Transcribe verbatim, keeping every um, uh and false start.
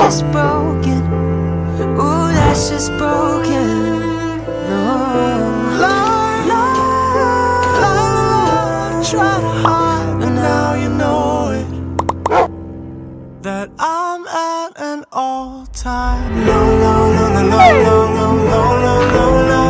just broken. Ooh, that's just broken. No, love, love, love, try to hide, but now you know it, that I'm at an all-time low, low, low, low, low, low, low, low, low, low.